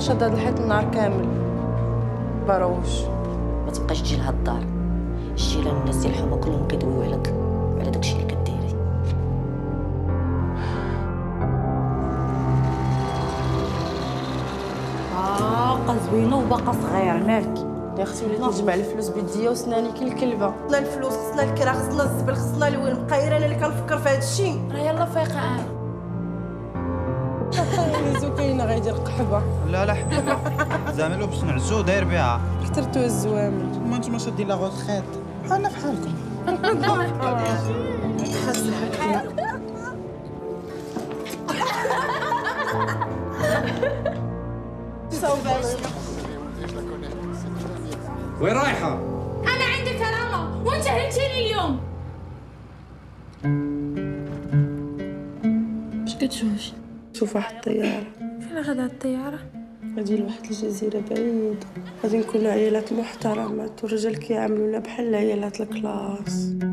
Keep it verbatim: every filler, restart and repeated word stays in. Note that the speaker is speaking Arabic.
شاد هاد الحيط النهار كامل باروش. ما تبقاش تجي لهاد الدار، جي لها الناس ديال الحومه كلهم كيدويو على على داكشي اللي كديري. باقا زوينه وباقا صغيره مالك يا اختي وليت نجمع الفلوس بيديا وسناني كي الكلبه. خصنا الفلوس، خصنا الكرا، خصنا الزبل، خصنا الوين. مقايره انا اللي كنفكر في هذا الشيء. راه يلا فايقه انا زوكاينه غيدير قحبه. لا لا حبيبه زعما لو باش نعسو داير بها. اخترتو الزوامل. ما نتوما شادين لا غوت خيط بحالنا بحالكم. وين رايحة؟ انا عندي كرامه وانت هربتيني اليوم. اش كتشوفي؟ شوف واحد الطياره. فين غادا الطياره؟ غادي لواحد الجزيره بعيده، غادي نكونوا عيالات محترمات والرجال كيعاملونا بحال عيالات الكلاس.